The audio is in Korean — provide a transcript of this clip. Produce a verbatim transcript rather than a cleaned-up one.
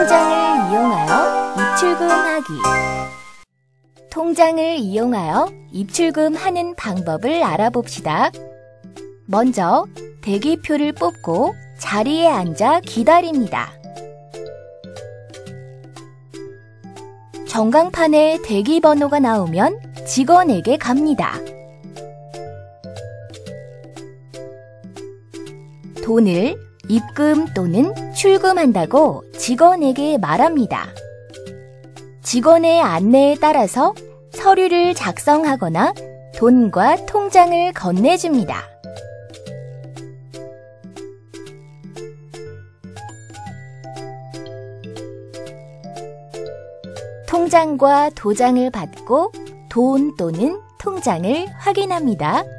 통장을 이용하여 입출금하기. 통장을 이용하여 입출금하는 방법을 알아봅시다. 먼저 대기표를 뽑고 자리에 앉아 기다립니다. 전광판에 대기 번호가 나오면 직원에게 갑니다. 돈을 입금 또는 출금한다고 직원에게 말합니다. 직원의 안내에 따라서 서류를 작성하거나 돈과 통장을 건네줍니다. 통장과 도장을 받고 돈 또는 통장을 확인합니다.